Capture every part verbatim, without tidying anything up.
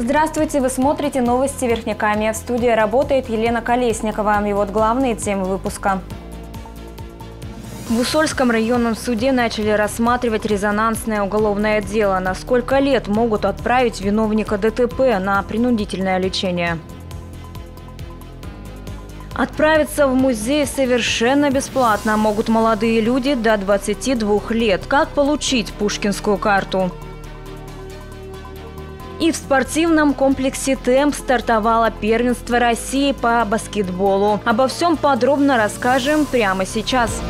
Здравствуйте, вы смотрите новости Верхнекамья. В студии работает Елена Колесникова. И вот главные темы выпуска. В Усольском районном суде начали рассматривать резонансное уголовное дело. На сколько лет могут отправить виновника ДТП на принудительное лечение? Отправиться в музей совершенно бесплатно могут молодые люди до двадцати двух лет. Как получить пушкинскую карту? И в спортивном комплексе «Темп» стартовало первенство России по баскетболу. Обо всем подробно расскажем прямо сейчас.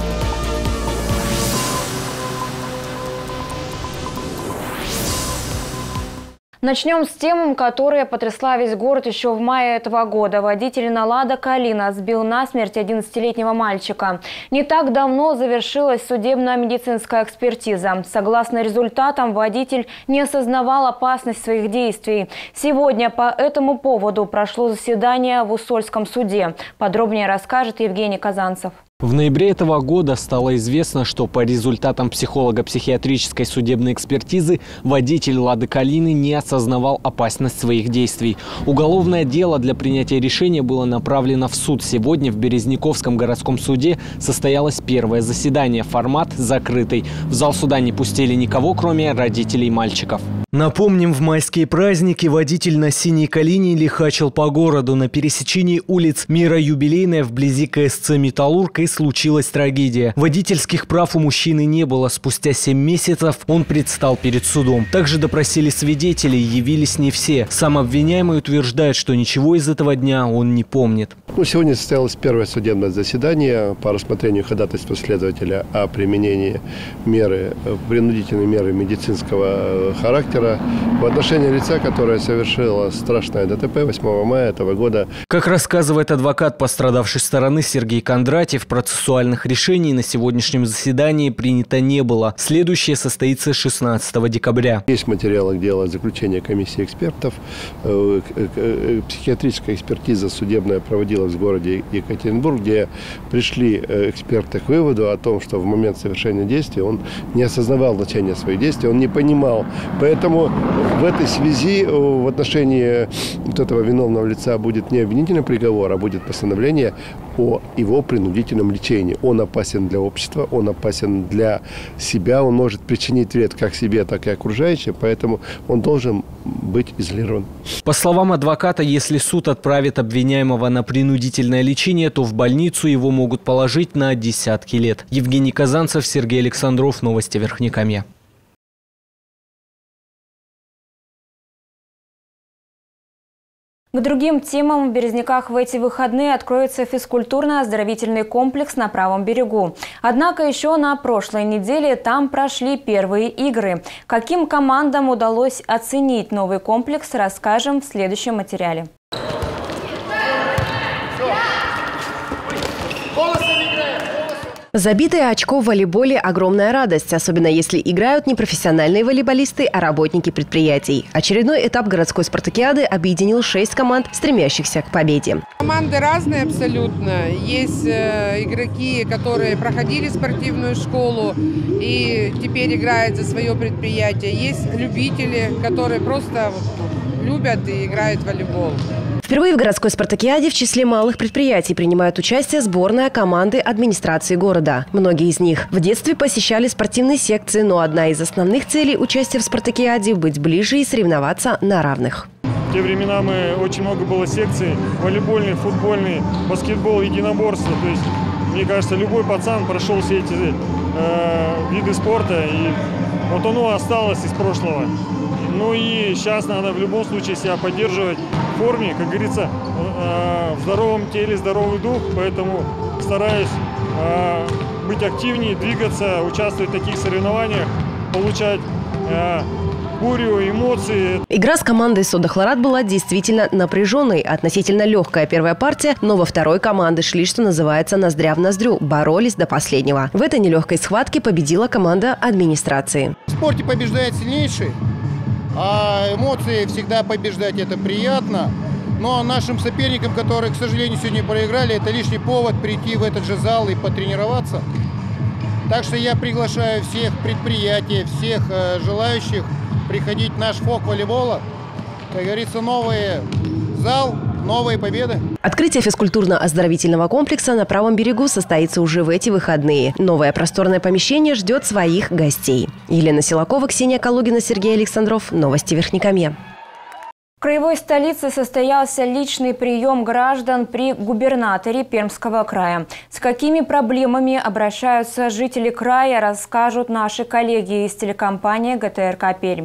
Начнем с тем, которая потрясла весь город еще в мае этого года. Водитель на «Лада Калина» сбил насмерть одиннадцатилетнего мальчика. Не так давно завершилась судебно-медицинская экспертиза. Согласно результатам, водитель не осознавал опасность своих действий. Сегодня по этому поводу прошло заседание в Усольском суде. Подробнее расскажет Евгений Казанцев. В ноябре этого года стало известно, что по результатам психолого-психиатрической судебной экспертизы водитель «Лады Калины» не осознавал опасность своих действий. Уголовное дело для принятия решения было направлено в суд. Сегодня в Березняковском городском суде состоялось первое заседание. Формат закрытый. В зал суда не пустили никого, кроме родителей мальчиков. Напомним, в майские праздники водитель на «Синей Калине» лихачил по городу. На пересечении улиц Мира Юбилейная вблизи КСЦ «Металлург» и случилась трагедия. Водительских прав у мужчины не было. Спустя семь месяцев он предстал перед судом. Также допросили свидетелей, явились не все. Сам обвиняемый утверждает, что ничего из этого дня он не помнит. Ну, сегодня состоялось первое судебное заседание по рассмотрению ходатайства следователя о применении меры, принудительной меры медицинского характера в отношении лица, которое совершило страшное ДТП восьмого мая этого года. Как рассказывает адвокат пострадавшей стороны Сергей Кондратьев, процессуальных решений на сегодняшнем заседании принято не было. Следующее состоится шестнадцатого декабря. Есть материалы дела заключения комиссии экспертов. Психиатрическая экспертиза судебная проводилась в городе Екатеринбург, где пришли эксперты к выводу о том, что в момент совершения действий он не осознавал значения своих действий, он не понимал. Поэтому в этой связи в отношении вот этого виновного лица будет не обвинительный приговор, а будет постановление о его принудительном лечении. Он опасен для общества, он опасен для себя, он может причинить вред как себе, так и окружающим, поэтому он должен быть изолирован. По словам адвоката, если суд отправит обвиняемого на принудительное лечение, то в больницу его могут положить на десятки лет. Евгений Казанцев, Сергей Александров, новости Верхнекамья. К другим темам в Березняках в эти выходные откроется физкультурно-оздоровительный комплекс на правом берегу. Однако еще на прошлой неделе там прошли первые игры. Каким командам удалось оценить новый комплекс, расскажем в следующем материале. Забитое очко в волейболе – огромная радость, особенно если играют не профессиональные волейболисты, а работники предприятий. Очередной этап городской спартакиады объединил шесть команд, стремящихся к победе. Команды разные абсолютно. Есть э, игроки, которые проходили спортивную школу и теперь играют за свое предприятие. Есть любители, которые просто любят и играют в волейбол. Впервые в городской спартакиаде в числе малых предприятий принимают участие сборная команды администрации города. Многие из них в детстве посещали спортивные секции, но одна из основных целей участия в спартакиаде – быть ближе и соревноваться на равных. В те времена мы очень много было секций: волейбольный, футбольный, баскетбол, единоборство. То есть, мне кажется, любой пацан прошел все эти э, виды спорта, и вот оно осталось из прошлого. Ну и сейчас надо в любом случае себя поддерживать в форме, как говорится, в здоровом теле здоровый дух, поэтому стараюсь быть активнее, двигаться, участвовать в таких соревнованиях, получать бурю эмоций. Игра с командой «Сода-Хлорат» была действительно напряженной. Относительно легкая первая партия, но во второй команды шли, что называется, ноздря в ноздрю. Боролись до последнего. В этой нелегкой схватке победила команда администрации. В спорте побеждает сильнейший. А эмоции всегда побеждать – это приятно. Но нашим соперникам, которые, к сожалению, сегодня проиграли, это лишний повод прийти в этот же зал и потренироваться. Так что я приглашаю всех предприятий, всех э, желающих приходить в наш фок волейбола. как говорится, новый зал, новые победы. Открытие физкультурно-оздоровительного комплекса на правом берегу состоится уже в эти выходные. Новое просторное помещение ждет своих гостей. Елена Силакова, Ксения Калугина, Сергей Александров. Новости Верхнекамья. В краевой столице состоялся личный прием граждан при губернаторе Пермского края. С какими проблемами обращаются жители края, расскажут наши коллеги из телекомпании гэ тэ эр ка Пермь.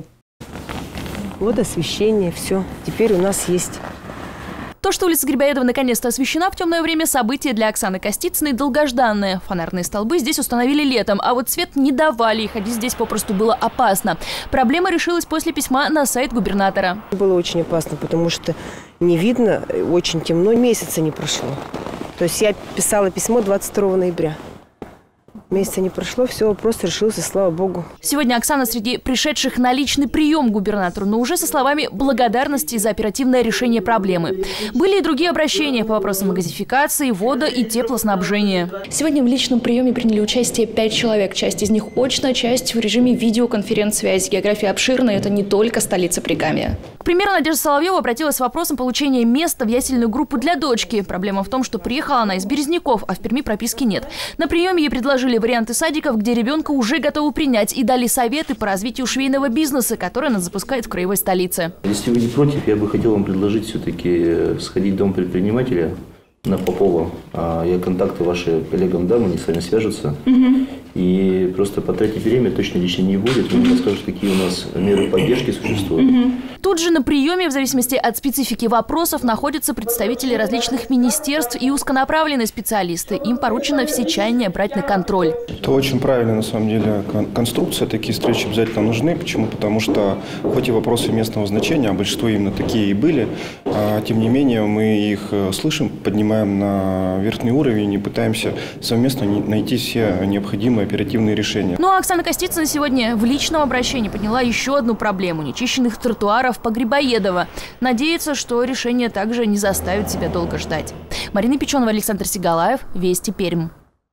Вот освещение, все. Теперь у нас есть. То, что улица Грибоедова наконец-то освещена в темное время, событие для Оксаны Костицыной долгожданное. Фонарные столбы здесь установили летом, а вот свет не давали, и ходить здесь попросту было опасно. Проблема решилась после письма на сайт губернатора. Было очень опасно, потому что не видно, очень темно, месяца не прошло. То есть я писала письмо двадцать второго ноября. Месяца не прошло, все, просто решился, слава богу. Сегодня Оксана среди пришедших на личный прием к губернатору, но уже со словами благодарности за оперативное решение проблемы. Были и другие обращения по вопросам газификации, вода и теплоснабжения. Сегодня в личном приеме приняли участие пять человек. Часть из них очно, часть в режиме видеоконференц-связи. География обширная, это не только столица Прикамья. К примеру, Надежда Соловьева обратилась с вопросом получения места в ясельную группу для дочки. Проблема в том, что приехала она из Березняков, а в Перми прописки нет. На приеме ей предложили варианты садиков, где ребенка уже готовы принять, и дали советы по развитию швейного бизнеса, который она запускает в краевой столице. Если вы не против, я бы хотел вам предложить все-таки сходить в дом предпринимателя на Попова. Я контакты ваши коллегам дам, они с вами свяжутся. Угу. И просто потратить время точно лично не будет. Вы мне расскажете, какие у нас меры поддержки существуют. Угу. Тут же на приеме, в зависимости от специфики вопросов, находятся представители различных министерств и узконаправленные специалисты. Им поручено все чаяния брать на контроль. Это очень правильная, на самом деле, конструкция. Такие встречи обязательно нужны. Почему? Потому что хоть и вопросы местного значения, а большинство именно такие и были, а, тем не менее мы их слышим, поднимаем на верхний уровень и пытаемся совместно найти все необходимые оперативные решения. Ну а Оксана Костицына сегодня в личном обращении подняла еще одну проблему – нечищенных тротуаров по Грибоедово. Надеется, что решение также не заставит себя долго ждать. Марина Печенова, Александр Сигалаев, Вести Пермь.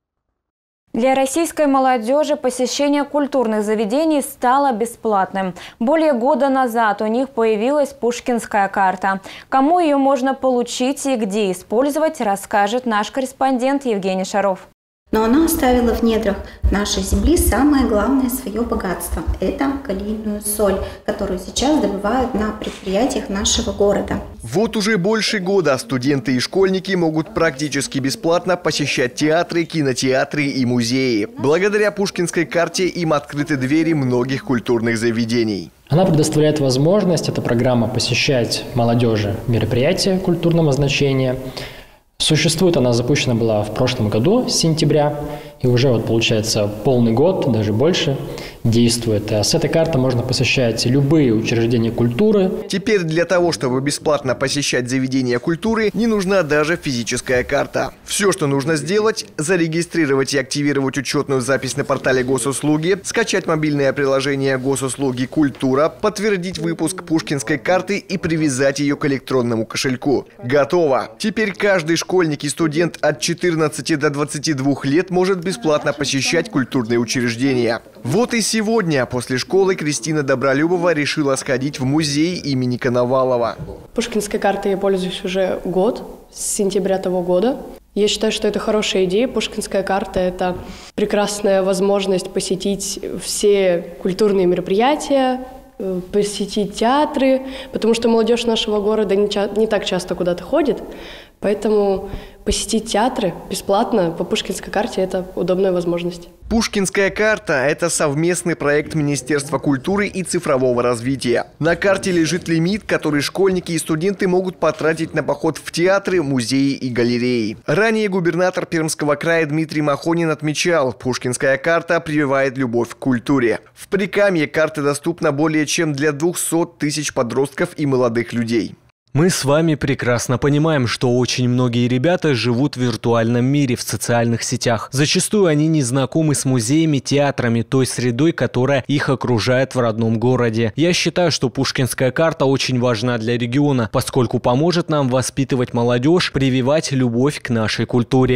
Для российской молодежи посещение культурных заведений стало бесплатным. Более года назад у них появилась Пушкинская карта. Кому ее можно получить и где использовать, расскажет наш корреспондент Евгений Шаров. Но она оставила в недрах нашей земли самое главное свое богатство – это калийную соль, которую сейчас добывают на предприятиях нашего города. Вот уже больше года студенты и школьники могут практически бесплатно посещать театры, кинотеатры и музеи. Благодаря Пушкинской карте им открыты двери многих культурных заведений. Она предоставляет возможность, эта программа, посещать молодежи мероприятия культурного значения. Существует она, запущена была в прошлом году, с сентября, и уже вот получается полный год, даже больше, действует. А с этой карты можно посещать любые учреждения культуры. Теперь для того, чтобы бесплатно посещать заведения культуры, не нужна даже физическая карта. Все, что нужно сделать – зарегистрировать и активировать учетную запись на портале госуслуги, скачать мобильное приложение госуслуги «Культура», подтвердить выпуск Пушкинской карты и привязать ее к электронному кошельку. Готово! Теперь каждый школьник и студент от четырнадцати до двадцати двух лет может бесплатно посещать культурные учреждения. Вот и сегодня после школы Кристина Добролюбова решила сходить в музей имени Коновалова. Пушкинской картой я пользуюсь уже год, с сентября того года. Я считаю, что это хорошая идея. Пушкинская карта – это прекрасная возможность посетить все культурные мероприятия, посетить театры, потому что молодежь нашего города не, ча- не так часто куда-то ходит. Поэтому посетить театры бесплатно по Пушкинской карте – это удобная возможность. Пушкинская карта – это совместный проект Министерства культуры и цифрового развития. На карте лежит лимит, который школьники и студенты могут потратить на поход в театры, музеи и галереи. Ранее губернатор Пермского края Дмитрий Махонин отмечал, Пушкинская карта прививает любовь к культуре. В Прикамье карта доступна более чем для двухсот тысяч подростков и молодых людей. Мы с вами прекрасно понимаем, что очень многие ребята живут в виртуальном мире, в социальных сетях. Зачастую они не знакомы с музеями, театрами, той средой, которая их окружает в родном городе. Я считаю, что Пушкинская карта очень важна для региона, поскольку поможет нам воспитывать молодежь, прививать любовь к нашей культуре.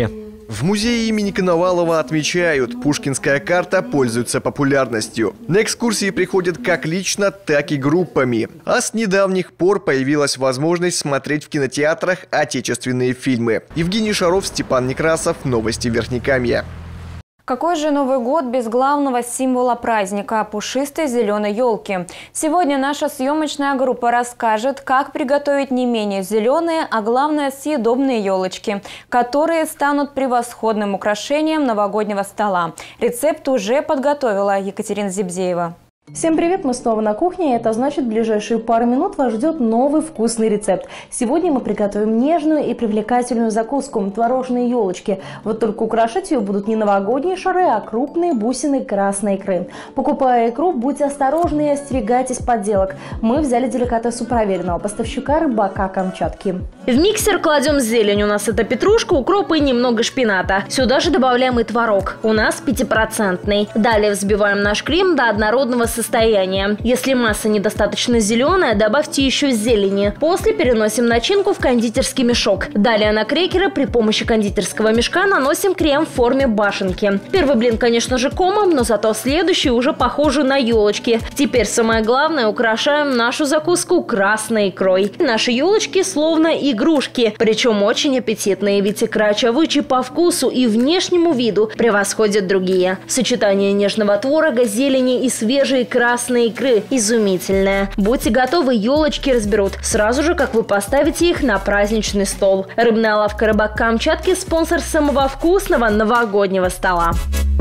В музее имени Коновалова отмечают, пушкинская карта пользуется популярностью. На экскурсии приходят как лично, так и группами. А с недавних пор появилась возможность смотреть в кинотеатрах отечественные фильмы. Евгений Шаров, Степан Некрасов. Новости Верхнекамья. Какой же Новый год без главного символа праздника – пушистой зеленой елки? Сегодня наша съемочная группа расскажет, как приготовить не менее зеленые, а главное съедобные елочки, которые станут превосходным украшением новогоднего стола. Рецепт уже подготовила Екатерина Зибзеева. Всем привет! Мы снова на кухне, и это значит, в ближайшие пару минут вас ждет новый вкусный рецепт. Сегодня мы приготовим нежную и привлекательную закуску – творожные елочки. Вот только украшать ее будут не новогодние шары, а крупные бусины красной икры. Покупая икру, будьте осторожны и остерегайтесь подделок. Мы взяли деликатес у проверенного поставщика Рыбака Камчатки. В миксер кладем зелень. У нас это петрушка, укроп и немного шпината. Сюда же добавляем и творог. У нас пятипроцентный. Далее взбиваем наш крем до однородного состояния. Если масса недостаточно зеленая, добавьте еще зелени. После переносим начинку в кондитерский мешок. Далее на крекеры при помощи кондитерского мешка наносим крем в форме башенки. Первый блин, конечно же, комом, но зато следующий уже похожий на елочки. Теперь самое главное, украшаем нашу закуску красной икрой. Наши елочки словно игрушки, причем очень аппетитные, ведь икра чавычи по вкусу и внешнему виду превосходят другие. Сочетание нежного творога, зелени и свежей красной икры изумительная. Будьте готовы, елочки разберут сразу же, как вы поставите их на праздничный стол. Рыбная лавка «Рыбак Камчатки» – спонсор самого вкусного новогоднего стола.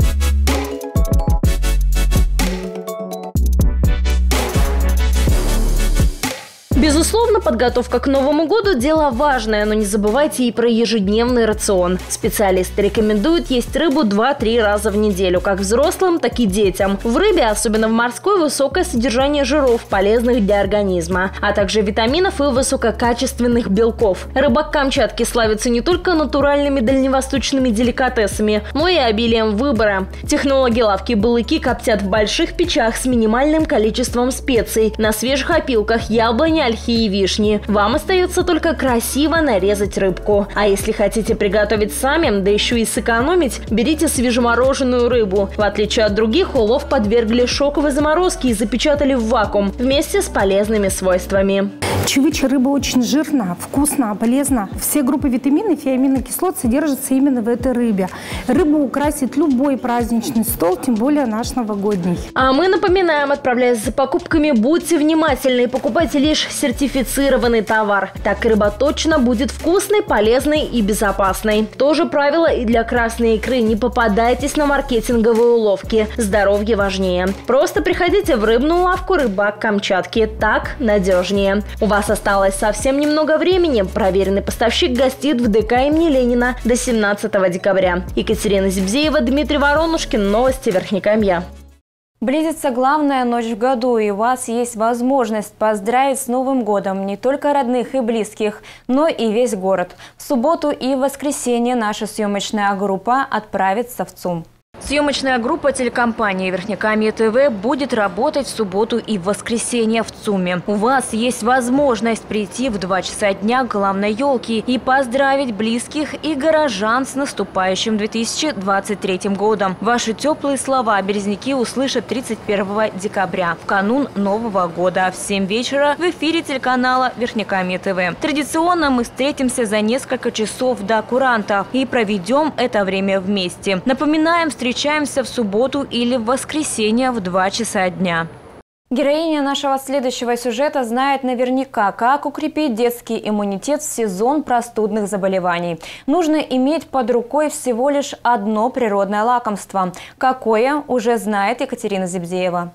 Безусловно, подготовка к Новому году – дело важное, но не забывайте и про ежедневный рацион. Специалисты рекомендуют есть рыбу два-три раза в неделю, как взрослым, так и детям. В рыбе, особенно в морской, высокое содержание жиров, полезных для организма, а также витаминов и высококачественных белков. Рыбак Камчатки славится не только натуральными дальневосточными деликатесами, но и обилием выбора. Технологи лавки «Балыки» коптят в больших печах с минимальным количеством специй, на свежих опилках яблони, ольхи и вишни. Вам остается только красиво нарезать рыбку. А если хотите приготовить сами, да еще и сэкономить, берите свежемороженую рыбу. В отличие от других, улов подвергли шоковой заморозке и запечатали в вакуум вместе с полезными свойствами. Чавыча рыба очень жирная, вкусная, полезна. Все группы витаминов и аминокислот содержатся именно в этой рыбе. Рыба украсит любой праздничный стол, тем более наш новогодний. А мы напоминаем, отправляясь за покупками, будьте внимательны и покупайте лишь сертифицированный товар. Так рыба точно будет вкусной, полезной и безопасной. То же правило и для красной икры. Не попадайтесь на маркетинговые уловки. Здоровье важнее. Просто приходите в рыбную лавку «Рыбак Камчатки». Так надежнее. У вас осталось совсем немного времени. Проверенный поставщик гостит в ДК имени Ленина до семнадцатого декабря. Екатерина Зибзеева, Дмитрий Воронушкин. Новости Верхнекамья. Близится главная ночь в году, и у вас есть возможность поздравить с Новым годом не только родных и близких, но и весь город. В субботу и в воскресенье наша съемочная группа отправится в ЦУМ. Съемочная группа телекомпании «Верхнекамье ТВ» будет работать в субботу и в воскресенье в ЦУМе. У вас есть возможность прийти в два часа дня к главной елке и поздравить близких и горожан с наступающим две тысячи двадцать третьим годом. Ваши теплые слова березники услышат тридцать первого декабря, в канун Нового года, в семь вечера в эфире телеканала «Верхнекамье ТВ». Традиционно мы встретимся за несколько часов до куранта и проведем это время вместе. Напоминаем, встречаемся Встречаемся в субботу или в воскресенье в два часа дня. Героиня нашего следующего сюжета знает наверняка, как укрепить детский иммунитет в сезон простудных заболеваний. Нужно иметь под рукой всего лишь одно природное лакомство. Какое, уже знает Екатерина Зибзеева.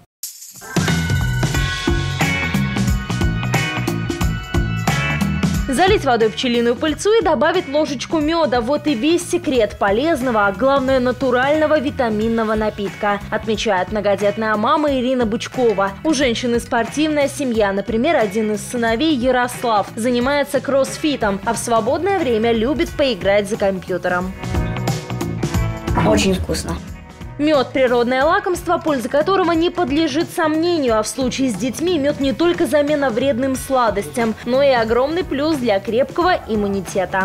Залить водой пчелиную пыльцу и добавить ложечку меда. Вот и весь секрет полезного, а главное натурального витаминного напитка, отмечает многодетная мама Ирина Бучкова. У женщины спортивная семья. Например, один из сыновей, Ярослав, занимается кроссфитом, а в свободное время любит поиграть за компьютером. Очень вкусно. Мед – природное лакомство, польза которого не подлежит сомнению. А в случае с детьми мед не только замена вредным сладостям, но и огромный плюс для крепкого иммунитета.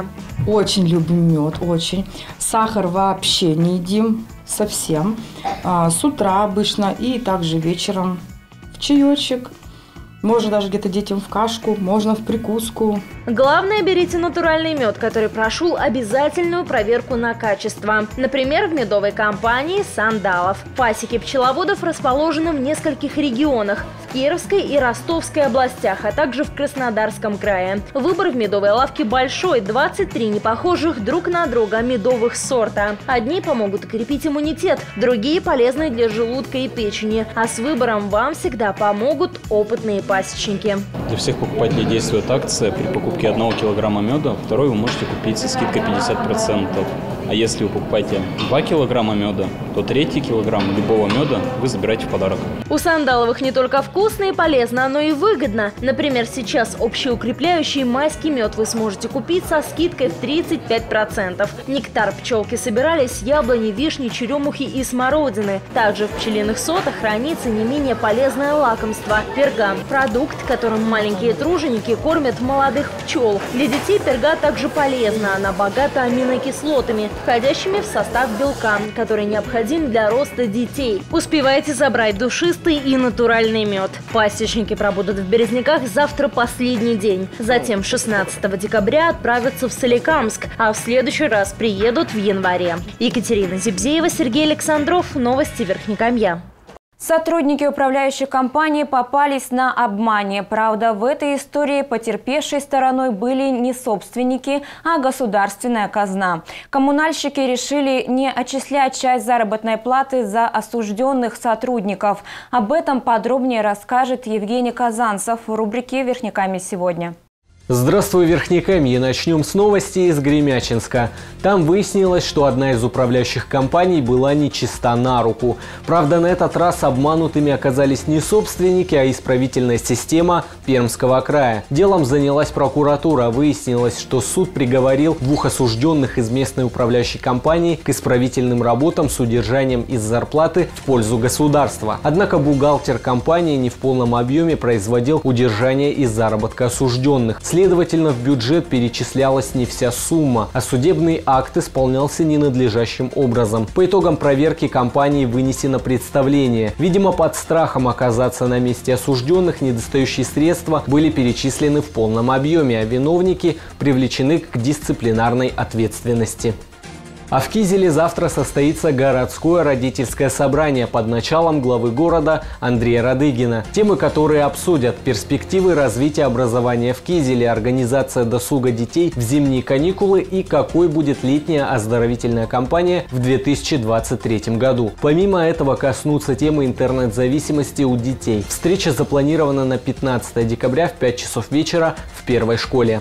Очень любим мед, очень. Сахар вообще не едим совсем. А, с утра обычно и также вечером в чаечек. Можно даже где-то детям в кашку, можно в прикуску. Главное, берите натуральный мед, который прошел обязательную проверку на качество. Например, в медовой компании «Сандалов». Пасеки пчеловодов расположены в нескольких регионах – в Кировской и Ростовской областях, а также в Краснодарском крае. Выбор в медовой лавке большой – двадцать три непохожих друг на друга медовых сорта. Одни помогут укрепить иммунитет, другие полезны для желудка и печени. А с выбором вам всегда помогут опытные пасечники. Для всех покупателей действует акция. При покупке одного килограмма меда второй вы можете купить со скидкой пятьдесят процентов. А если вы покупаете два килограмма меда, то третий килограмм любого меда вы забираете в подарок. У Сандаловых не только вкусно и полезно, но и выгодно. Например, сейчас общеукрепляющий майский мед вы сможете купить со скидкой в тридцать пять процентов. Нектар пчелки собирали с яблони, вишни, черемухи и смородины. Также в пчелиных сотах хранится не менее полезное лакомство – перга. Продукт, которым маленькие труженики кормят молодых пчел. Для детей перга также полезна, она богата аминокислотами, входящими в состав белка, который необходим для роста детей. Успевайте забрать душистый и натуральный мед. Пасечники пробудут в Березняках завтра последний день. Затем шестнадцатого декабря отправятся в Соликамск, а в следующий раз приедут в январе. Екатерина Зибзеева, Сергей Александров. Новости Верхнекамья. Сотрудники управляющей компании попались на обмане. Правда, в этой истории потерпевшей стороной были не собственники, а государственная казна. Коммунальщики решили не отчислять часть заработной платы за осужденных сотрудников. Об этом подробнее расскажет Евгений Казанцев в рубрике «Верхнекамье сегодня». Здравствуй, Верхнекамье. Начнем с новости из Гремячинска. Там выяснилось, что одна из управляющих компаний была нечиста на руку. Правда, на этот раз обманутыми оказались не собственники, а исправительная система Пермского края. Делом занялась прокуратура. Выяснилось, что суд приговорил двух осужденных из местной управляющей компании к исправительным работам с удержанием из зарплаты в пользу государства. Однако бухгалтер компании не в полном объеме производил удержание из заработка осужденных. Следовательно, в бюджет перечислялась не вся сумма, а судебный акт исполнялся ненадлежащим образом. По итогам проверки компании вынесено представление. Видимо, под страхом оказаться на месте осужденных недостающие средства были перечислены в полном объеме, а виновники привлечены к дисциплинарной ответственности. А в Кизеле завтра состоится городское родительское собрание под началом главы города Андрея Радыгина. Темы, которые обсудят: перспективы развития образования в Кизеле, организация досуга детей в зимние каникулы и какой будет летняя оздоровительная кампания в две тысячи двадцать третьем году. Помимо этого коснутся темы интернет-зависимости у детей. Встреча запланирована на пятнадцатое декабря в пять часов вечера в первой школе.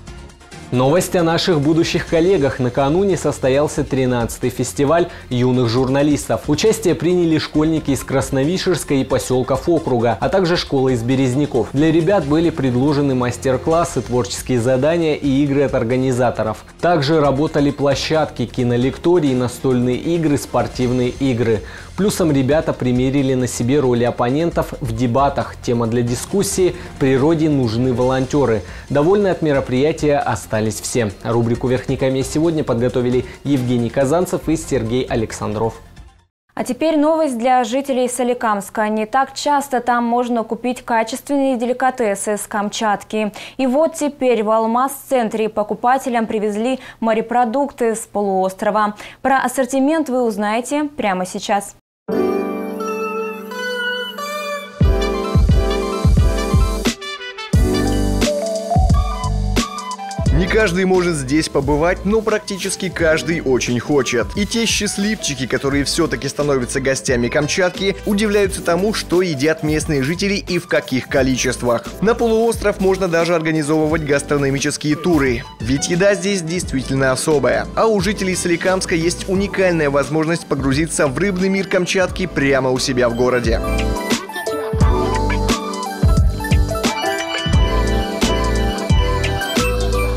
Новость о наших будущих коллегах. Накануне состоялся тринадцатый фестиваль юных журналистов. Участие приняли школьники из Красновишерска и поселков округа, а также школы из Березняков. Для ребят были предложены мастер-классы, творческие задания и игры от организаторов. Также работали площадки, кинолектории, настольные игры, спортивные игры. Плюсом ребята примерили на себе роли оппонентов в дебатах. Тема для дискуссии – «Природе нужны волонтеры». Довольны от мероприятия остались все. Рубрику «Верхнекамье сегодня» подготовили Евгений Казанцев и Сергей Александров. А теперь новость для жителей Соликамска. Не так часто там можно купить качественные деликатесы с Камчатки. И вот теперь в Алмаз-центре покупателям привезли морепродукты с полуострова. Про ассортимент вы узнаете прямо сейчас. Не каждый может здесь побывать, но практически каждый очень хочет. И те счастливчики, которые все-таки становятся гостями Камчатки, удивляются тому, что едят местные жители и в каких количествах. На полуостров можно даже организовывать гастрономические туры. Ведь еда здесь действительно особая. А у жителей Соликамска есть уникальная возможность погрузиться в рыбный мир Камчатки прямо у себя в городе.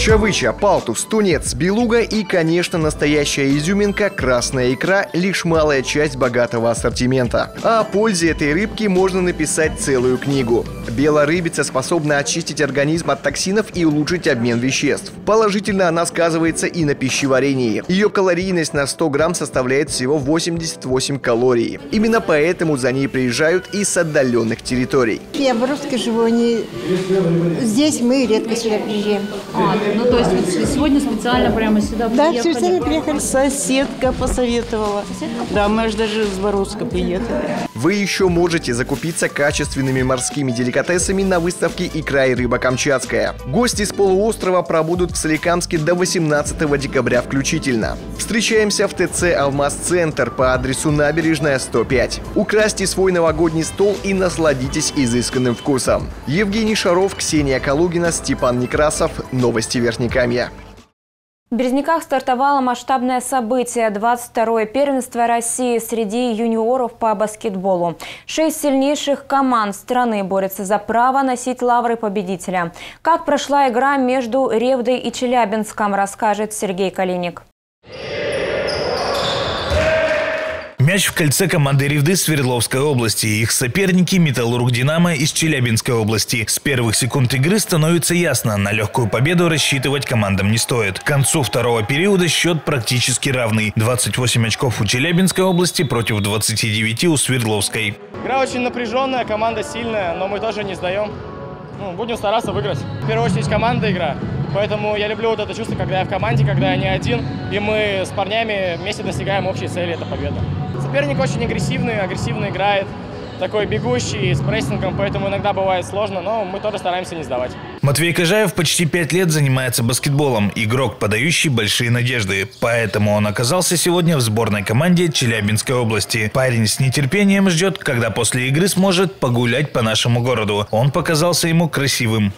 Чавыча, палтус, тунец, белуга и, конечно, настоящая изюминка – красная икра – лишь малая часть богатого ассортимента. А о пользе этой рыбки можно написать целую книгу. Белая рыбица способна очистить организм от токсинов и улучшить обмен веществ. Положительно она сказывается и на пищеварении. Ее калорийность на сто грамм составляет всего восемьдесят восемь калорий. Именно поэтому за ней приезжают и с отдаленных территорий. Я в Русской живу, не... здесь мы редко сюда приезжаем. А, ну то есть вот сегодня специально прямо сюда да, приехали? Да, специально приехали. Соседка посоветовала. Соседка? Да, мы аж даже с Боровска приехали. Вы еще можете закупиться качественными морскими деликатесами на выставке «Икра и рыба Камчатская». Гости с полуострова пробудут в Соликамске до восемнадцатого декабря включительно. Встречаемся в ТЦ «Алмаз-центр» по адресу Набережная, сто пять. Украсьте свой новогодний стол и насладитесь изысканным вкусом. Евгений Шаров, Ксения Калугина, Степан Некрасов. Новости Верхнекамья. В Березняках стартовало масштабное событие – двадцать второе первенство России среди юниоров по баскетболу. Шесть сильнейших команд страны борются за право носить лавры победителя. Как прошла игра между Ревдой и Челябинском, расскажет Сергей Калиник. Мяч в кольце команды Ревды Свердловской области. Их соперники – Металлург Динамо из Челябинской области. С первых секунд игры становится ясно – на легкую победу рассчитывать командам не стоит. К концу второго периода счет практически равный. двадцать восемь очков у Челябинской области против двадцати девяти у Свердловской. Игра очень напряженная, команда сильная, но мы тоже не сдаем. Ну, будем стараться выиграть. В первую очередь команда игра. Поэтому я люблю вот это чувство, когда я в команде, когда я не один, и мы с парнями вместе достигаем общей цели – это победа. Соперник очень агрессивный, агрессивно играет, такой бегущий, с прессингом, поэтому иногда бывает сложно, но мы тоже стараемся не сдавать. Матвей Кожаев почти пять лет занимается баскетболом, игрок, подающий большие надежды. Поэтому он оказался сегодня в сборной команде Челябинской области. Парень с нетерпением ждет, когда после игры сможет погулять по нашему городу. Он показался ему красивым.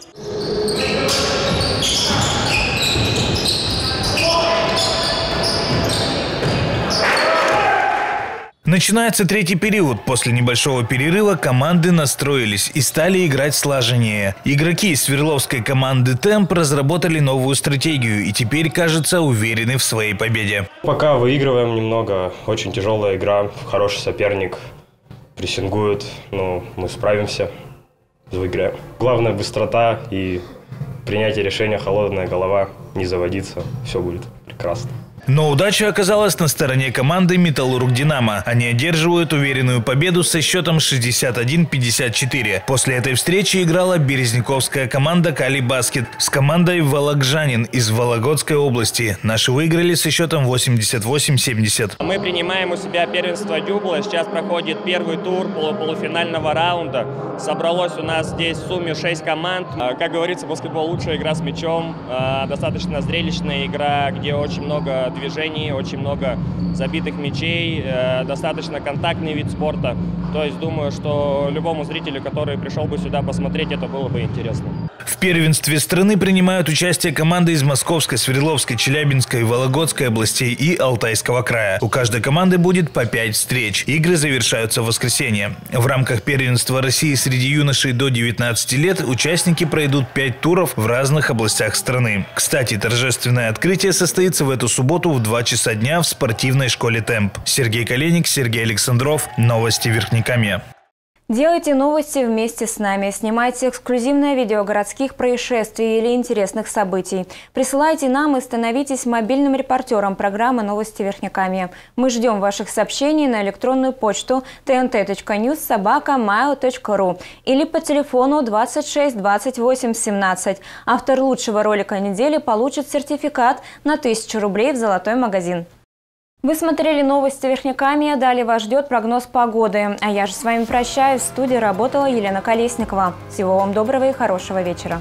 Начинается третий период. После небольшого перерыва команды настроились и стали играть слаженнее. Игроки из Свердловской команды «Темп» разработали новую стратегию и теперь, кажется, уверены в своей победе. Пока выигрываем немного. Очень тяжелая игра, хороший соперник. Прессингует, но мы справимся, выиграем. Главное – быстрота и принятие решения, холодная голова, не заводиться. Все будет прекрасно. Но удача оказалась на стороне команды «Металлург Динамо». Они одерживают уверенную победу со счетом шестьдесят один пятьдесят четыре. После этой встречи играла березняковская команда «Кали Баскет» с командой «Вологжанин» из Вологодской области. Наши выиграли со счетом восемьдесят восемь семьдесят. Мы принимаем у себя первенство Дюбла. Сейчас проходит первый тур полуфинального раунда. Собралось у нас здесь в сумме шесть команд. Как говорится, баскетбол – лучшая игра с мячом. Достаточно зрелищная игра, где очень много движений, очень много забитых мячей, э, достаточно контактный вид спорта. То есть думаю, что любому зрителю, который пришел бы сюда посмотреть, это было бы интересно. В первенстве страны принимают участие команды из Московской, Свердловской, Челябинской, Вологодской областей и Алтайского края. У каждой команды будет по пять встреч. Игры завершаются в воскресенье. В рамках первенства России среди юношей до девятнадцати лет участники пройдут пять туров в разных областях страны. Кстати, торжественное открытие состоится в эту субботу в два часа дня в спортивной школе «Темп». Сергей Калиник, Сергей Александров. Новости Верхнекамья. Делайте новости вместе с нами. Снимайте эксклюзивное видео городских происшествий или интересных событий. Присылайте нам и становитесь мобильным репортером программы «Новости Верхнекамья». Мы ждем ваших сообщений на электронную почту тэ эн тэ точка ньюс собака майл точка ру или по телефону двадцать шесть двадцать восемь семнадцать. Автор лучшего ролика недели получит сертификат на тысячу рублей в «Золотой магазин». Вы смотрели новости Верхнекамья, далее вас ждет прогноз погоды. А я же с вами прощаюсь. В студии работала Елена Колесникова. Всего вам доброго и хорошего вечера.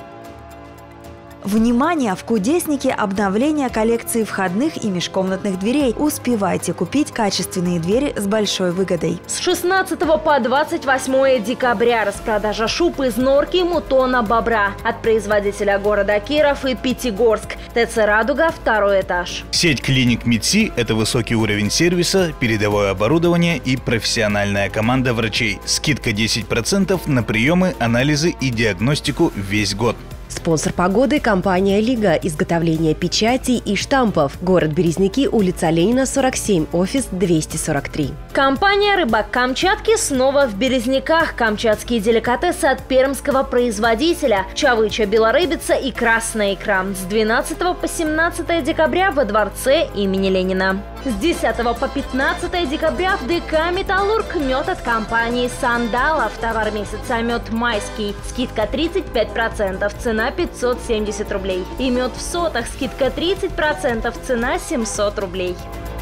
Внимание! В Кудеснике обновление коллекции входных и межкомнатных дверей. Успевайте купить качественные двери с большой выгодой. С шестнадцатого по двадцать восьмое декабря распродажа шуб из норки, мутона, бобра. От производителя города Киров и Пятигорск. ТЦ «Радуга», второй этаж. Сеть клиник МИДСИ – это высокий уровень сервиса, передовое оборудование и профессиональная команда врачей. Скидка десять процентов на приемы, анализы и диагностику весь год. Спонсор погоды – компания «Лига», изготовление печатей и штампов. Город Березники, улица Ленина, сорок семь, офис двести сорок три. Компания «Рыбак Камчатки» снова в Березниках. Камчатские деликатесы от пермского производителя. Чавыча, белорыбица и красная икра. С двенадцатого по семнадцатое декабря во дворце имени Ленина. С десятого по пятнадцатое декабря в ДК «Металлург» мед от компании «Сандалов». Товар месяца мед майский. Скидка тридцать пять процентов, цена пятьсот семьдесят рублей. И мед в сотах, скидка тридцать процентов, цена семьсот рублей.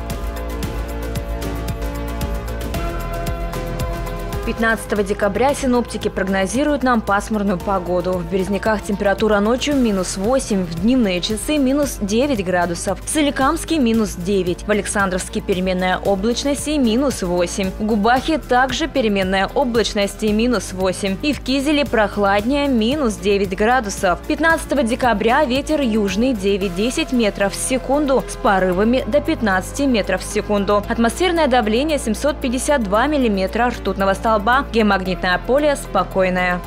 пятнадцатого декабря синоптики прогнозируют нам пасмурную погоду. В Березниках температура ночью минус восемь, в дневные часы минус девять градусов. В Соликамске минус девять, в Александровске переменная облачность и минус восемь. В Губахе также переменная облачность и минус восемь. И в Кизеле прохладнее минус девять градусов. пятнадцатого декабря ветер южный девять-десять метров в секунду с порывами до пятнадцати метров в секунду. Атмосферное давление семьсот пятьдесят два миллиметра ртутного столба. Геомагнитное поле спокойное.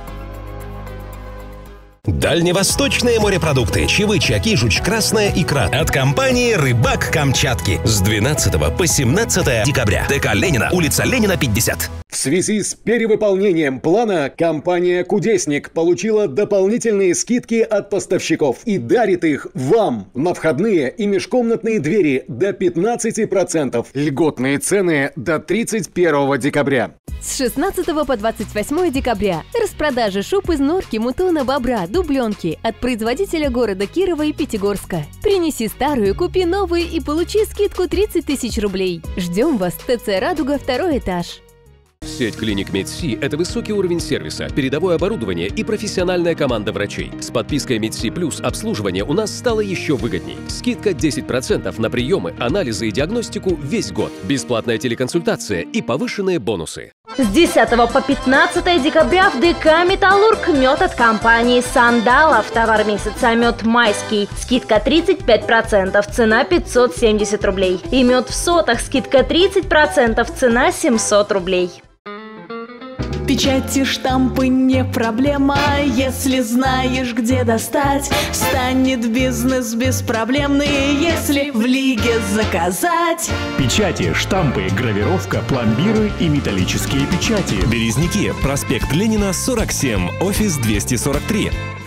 Дальневосточные морепродукты. Чевыча, кижуч, красная икра. От компании «Рыбак Камчатки». С двенадцатого по семнадцатое декабря. ДК Ленина, улица Ленина, пятьдесят. В связи с перевыполнением плана компания «Кудесник» получила дополнительные скидки от поставщиков и дарит их вам на входные и межкомнатные двери до пятнадцати процентов. Льготные цены до тридцать первого декабря. С шестнадцатого по двадцать восьмое декабря. Распродажа шуб из норки, мутона, бобра, дубленки от производителя города Кирова и Пятигорска. Принеси старую, купи новую и получи скидку тридцать тысяч рублей. Ждем вас. ТЦ «Радуга», второй этаж. Сеть клиник Медси – это высокий уровень сервиса, передовое оборудование и профессиональная команда врачей. С подпиской Медси Плюс обслуживание у нас стало еще выгодней. Скидка десять процентов на приемы, анализы и диагностику весь год. Бесплатная телеконсультация и повышенные бонусы. С десятого по пятнадцатое декабря в ДК «Металлург» мед от компании «Сандалов». Товар месяца мед майский. Скидка тридцать пять процентов, цена пятьсот семьдесят рублей. И мед в сотах, скидка тридцать процентов, цена семьсот рублей. Печати, штампы не проблема, если знаешь, где достать. Станет бизнес беспроблемный, если в Лиге заказать. Печати, штампы, гравировка, пломбиры и металлические печати. Березники, проспект Ленина, сорок семь, офис двести сорок три.